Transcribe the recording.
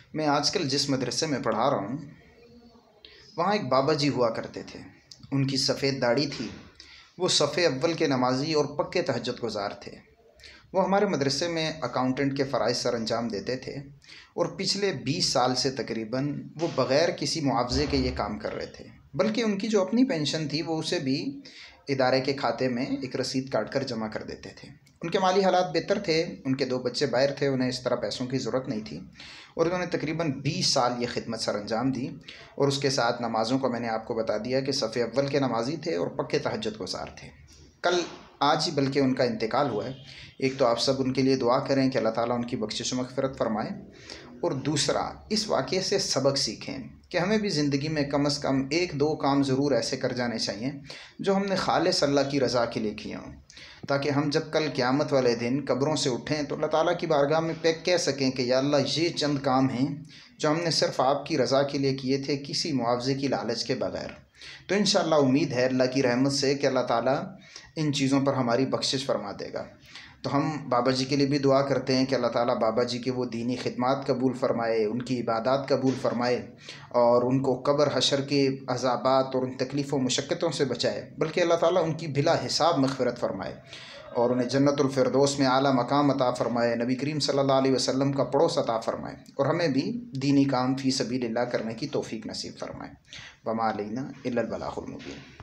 میں آج کل جس مدرسے میں پڑھا رہا ہوں وہاں ایک بابا جی ہوا کرتے تھے۔ ان کی سفید داڑھی تھی۔ وہ صف اول کے نمازی اور پکے تہجد گزار تھے۔ وہ ہمارے مدرسے میں اکاؤنٹنٹ کے فرائض سر انجام دیتے تھے اور پچھلے 20 سال سے تقریباً وہ بغیر کسی معاوضے کے یہ کام کر رہے تھے، بلکہ ان کی جو اپنی پینشن تھی وہ اسے بھی ادارے کے کھاتے میں ایک رسید کاٹ کر جمع کر دیتے تھے۔ ان کے مالی حالات بہتر تھے، ان کے 2 بچے باہر تھے، انہیں اس طرح پیسوں کی ضرورت نہیں تھی اور انہوں نے تقریباً 20 سال یہ خدمت سر انجام دی۔ اور اس کے ساتھ نمازوں کو میں نے آپ کو بتا دیا کہ صف اول کے نمازی تھے اور پکے تہجد گزار تھے۔ آج ہی بلکہ ان کا انتقال ہوا ہے۔ ایک تو آپ سب ان کے لیے دعا کریں کہ اللہ تعالیٰ ان کی بخشش و مغفرت فرمائے، اور دوسرا اس واقعے سے سبق سیکھیں کہ ہمیں بھی زندگی میں کم از کم 1-2 کام ضرور ایسے کر جانے چاہیے جو ہم نے خالص اللہ کی رضا کے لیے کیے ہوں، تاکہ ہم جب کل قیامت والے دن قبروں سے اٹھیں تو اللہ تعالیٰ کی بارگاہ میں کہہ سکیں کہ یا اللہ یہ چند کام ہیں جو ہم نے صرف آپ کی رضا کے لیے کیے تھے، کسی معاوضے کی لالچ کے بغیر۔ تو انشاءاللہ امید ہے اللہ کی رحمت سے کہ اللہ تعالیٰ ان چیزوں پر ہماری بخشش فرما دے گا۔ تو ہم بابا جی کے لیے بھی دعا کرتے ہیں کہ اللہ تعالیٰ بابا جی کے وہ دینی خدمات قبول فرمائے، ان کی عبادات قبول فرمائے اور ان کو قبر حشر کے عذابات اور ان تکلیف و مشقتوں سے بچائے، بلکہ اللہ تعالیٰ ان کی بلا حساب مغفرت فرمائے اور انہیں جنت الفردوس میں اعلیٰ مقام عطا فرمائے، نبی کریم صلی اللہ علیہ وسلم کا پڑوس عطا فرمائے اور ہمیں بھی دینی کام فی سبیل اللہ کرنے کی توفیق نصیب فرمائے۔ وما علینا الا البلاغ المبین۔